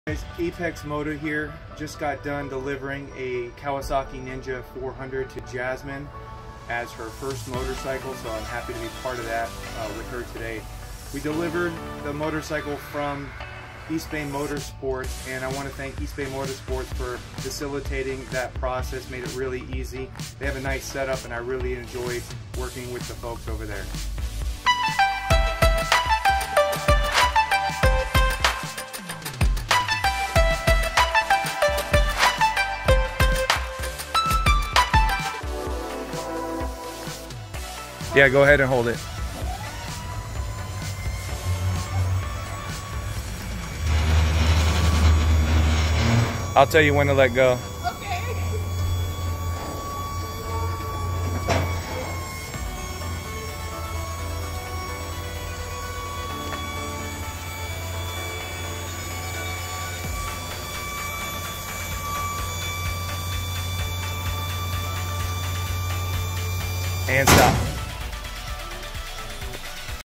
Guys, Apex Motow here. Just got done delivering a Kawasaki Ninja 400 to Jasmine as her first motorcycle, so I'm happy to be part of that with her today. We delivered the motorcycle from East Bay Motorsports, and I want to thank East Bay Motorsports for facilitating that process, made it really easy. They have a nice setup, and I really enjoyed working with the folks over there. Yeah, go ahead and hold it. I'll tell you when to let go. Okay. And stop.